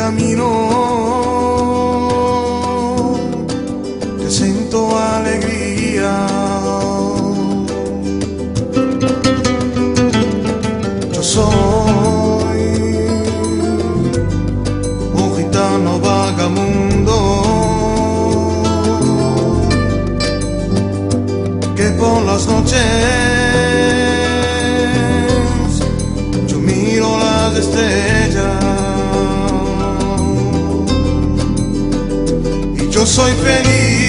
camino que siento alegría. Yo soy un gitano vagamundo que por las noches yo miro las estrellas y yo soy feliz.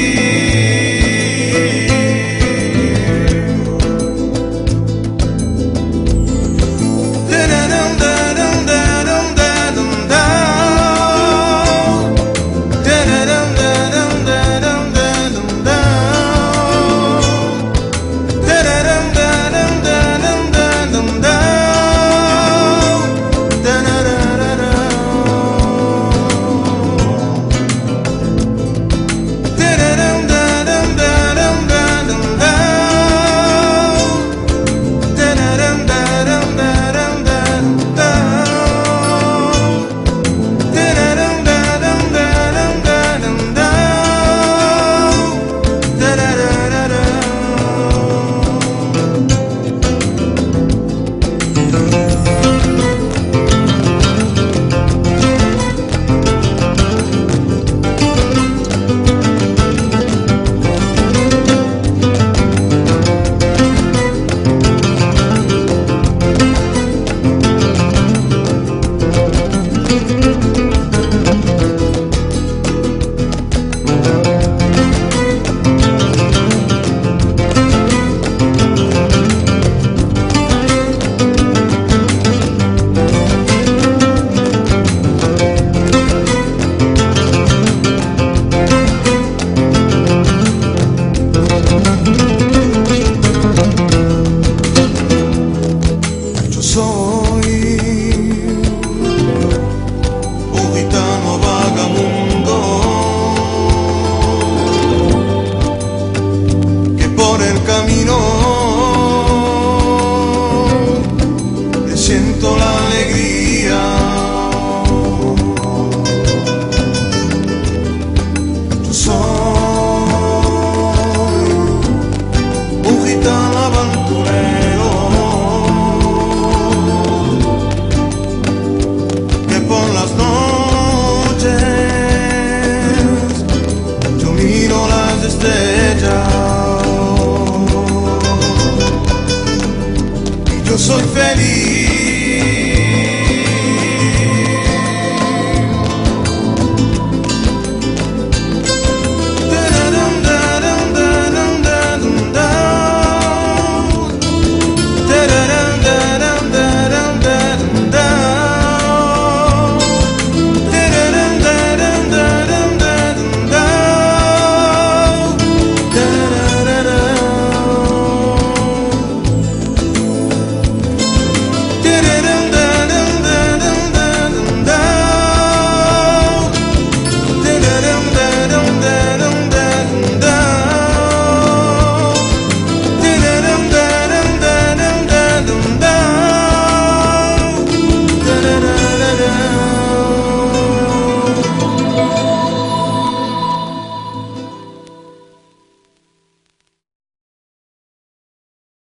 Soy un gitano vagamundo que por el camino le siento la alegría. Yo soy un gitano aventurero por las noches yo miro las estrellas y yo soy feliz.